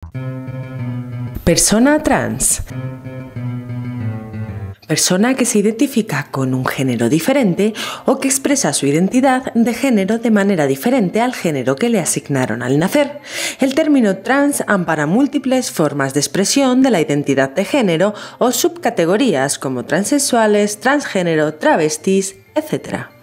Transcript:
Persona trans. Persona que se identifica con un género diferente o que expresa su identidad de género de manera diferente al género que le asignaron al nacer. El término trans ampara múltiples formas de expresión de la identidad de género o subcategorías como transexuales, transgénero, travestis, etc.